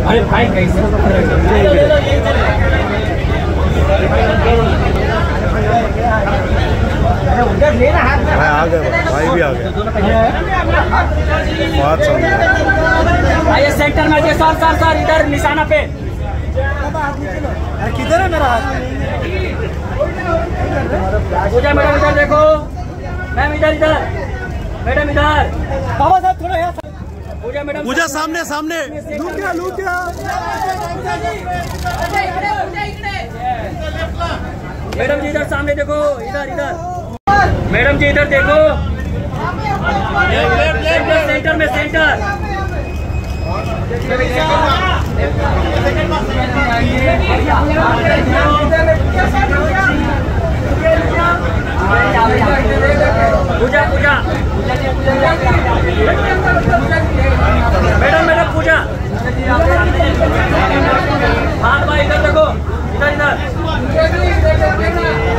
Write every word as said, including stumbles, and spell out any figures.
अरे भाई कैसे भाई आ गए, भाई भी आ गए। बात समझ आइए सेंटर में, सर सर सर इधर निशाना पे। किधर है मेरा हाथ? पूजा मैडम इधर देखो, मैम इधर इधर, मैडम इधर। बाबा साहब थोड़ा यहाँ। पूजा मैडम, पूजा सामने सामने। लूट गया लूट गया। मैडम जी इधर सामने देखो, इधर इधर मैडम जी इधर देखो, सेंटर में center. Pooja Pooja madam madam Pooja, हाँ भाई इधर देखो, इधर इधर।